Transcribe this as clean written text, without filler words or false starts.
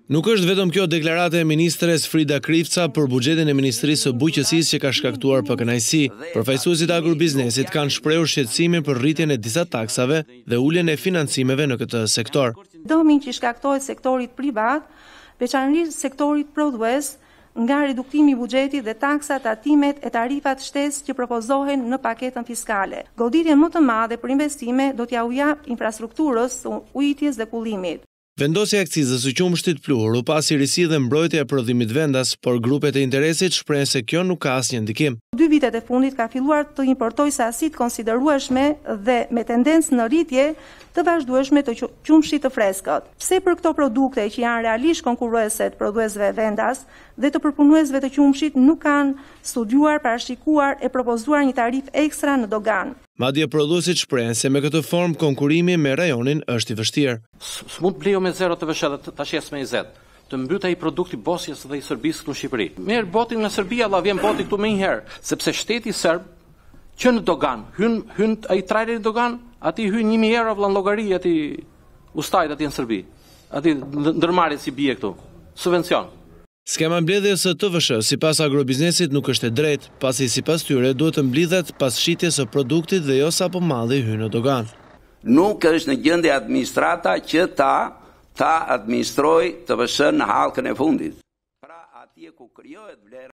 Nuk është vetëm kjo deklarata e ministres Frida Krifca për buxhetin e Ministrisë së Bujqësisë që ka shkaktuar përkënaqësi. Përfaqësuesit e agrobiznesit kanë shprehur shqetësimin për rritjen e disa taksave dhe uljen e financimeve në këtë sektor. Dëmin që shkaktohet sektorit privat, veçanërisht sektorit prodhues, nga reduktimi i buxhetit dhe taksat, tatimet e tarifat shtesë që propozohen në paketën fiskale. Goditjen më të madhe për investime do t'ja u jap infrastrukturës, ujitjes dhe kullimit. Vendosja e akcizës së qumshtit pluhur u pasi risidhe mbrojtja e prodhimit vendas, por grupet e interesit shprehen se kjo nuk ka asnjë ndikim. 2 vitet e fundit ka filluar të importojë sasi të konsiderueshme dhe me tendencë në rritje të vazhdueshme të qumshtit të freskët. Pse për këto produkte që janë realisht konkurruese të prodhuesve vendas dhe të përpunuesve të qumshit nuk kanë studiuar, parashikuar e propozuar një tarif ekstra në dogan. Madje prodhuesit shprehen se me këtë formë konkurrimi me rajonin është i vështirë. S'mund të blejo me 0 të vëshë dhe tash jes me 20. Të mbyt ai produkti Bosnjës dhe i Serbisë këtu në Shqipëri. Merr botin nga Serbia, valla vjen boti këtu më një herë, sepse shteti serb që në dogan, hyn ai trajleri në dogan, aty hyn 1000 euro valla llogari aty ustajt aty në Serbi. Aty ndërmarrje si bie këtu. Subvencion. Skema mbledhjes së TVSH sipas agrobiznesit nuk është e drejtë, pasi sipas tyre duhet të mblidhet pas shitjes së produktit dhe jo sapo malli hyn në dogan. Nuk është në gjendje administrata që ta administrojë TVSH në hallkën e fundit. Pra atje ku krijohet vlerë